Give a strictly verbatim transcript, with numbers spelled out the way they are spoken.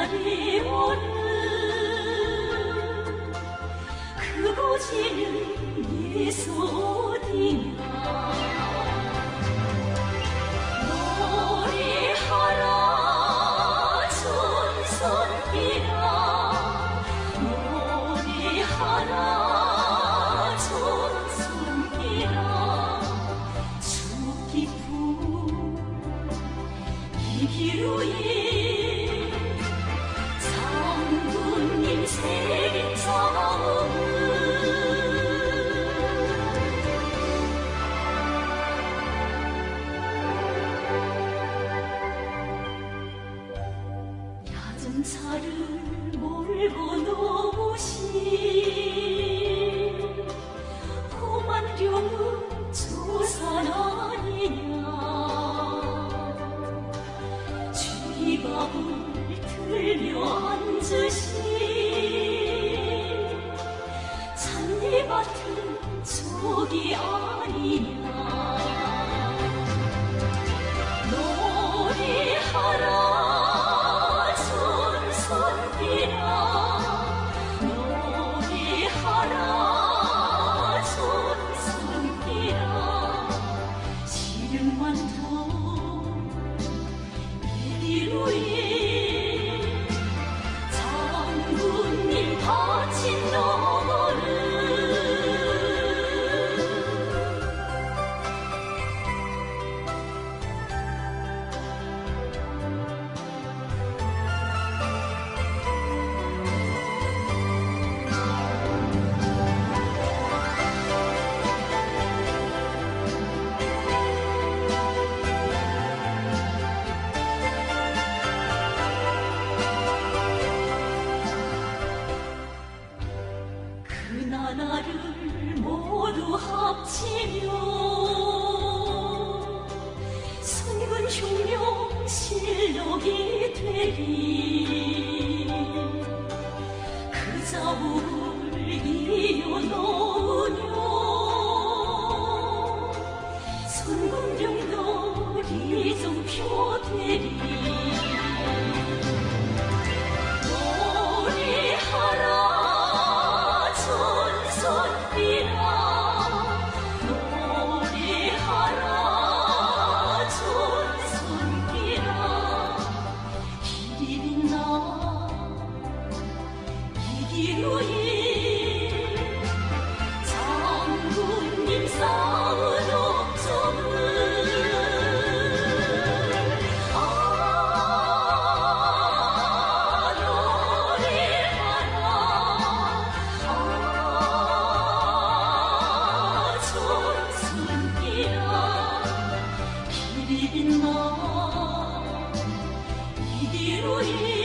날이 오는 그곳이는 예수 어디냐. 노래하라 전선이라 노래하라 전선이라 주 깊은 이 길 위에 장군님 새긴 자음은 야전차를 몰고 넘으신 고만룡은 조선 아니냐. 쥐밥을 들며 앉으신 잔디밭은 저기 아니냐. 노래하라 전선비라 노래하라 전선비라 시름만 더 이 길 위에 장군님 다친 너머를 그 나라를 모두 합치면 순근 흉룡 실록이 되리. 그 자국을 이어놓으며 순금령돌이 좀 표되리. 노래하라 전선비라 노래하라 전선비라 길이 빛나 이 길 위에 장군님 쌓은 옥점을 아 노래하라 아 전선비라 길이 빛나 이 길 위에